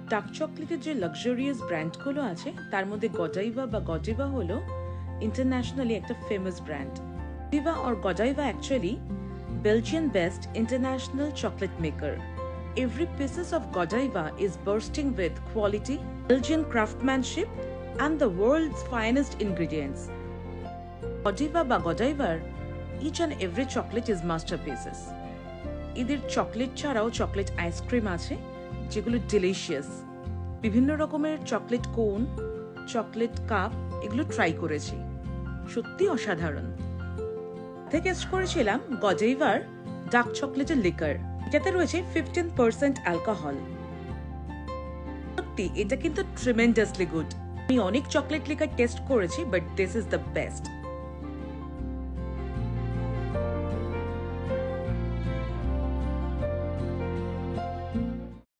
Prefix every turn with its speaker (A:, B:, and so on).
A: Dark চকলেটের যে luxurious ব্র্যান্ডগুলো আছে তার মধ্যে গজাইভা বা গজিভা হলো ইন্টারন্যাশনালি একটা famous brand. Godiva or Godiva actually Belgian based international chocolate maker. Every pieces of Godiva is bursting with quality, Belgian craftsmanship and the world's finest ingredients. Godiva বা Godiva each and every chocolate is masterpieces. এদের chocolate ছাড়াও chocolate ice cream আছে যেগুলো delicious. বিভিন্ন রকমের chocolate কোন, chocolate cup এগুলো try করেছি, সত্যি অসাধারণ। টেস্ট করেছিলাম গজাইভার ডার্ক চকলেটের লিকার, যাতে রয়েছে 15% অ্যালকোহল। সত্যি এটা কিন্তু ট্রিমেন্ডাসলি গুড। আমি অনেক চকলেট লিকার টেস্ট করেছি, but this is the best.